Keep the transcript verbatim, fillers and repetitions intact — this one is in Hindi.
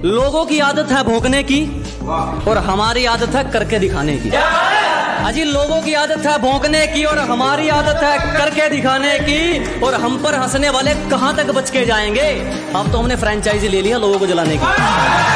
लोगों की आदत है भौंकने की और हमारी आदत है करके दिखाने की। अजी लोगों की आदत है भौंकने की और हमारी आदत है करके दिखाने की। और हम पर हंसने वाले कहां तक बच के जाएंगे। अब तो हमने फ्रेंचाइजी ले लिया लोगों को जलाने की।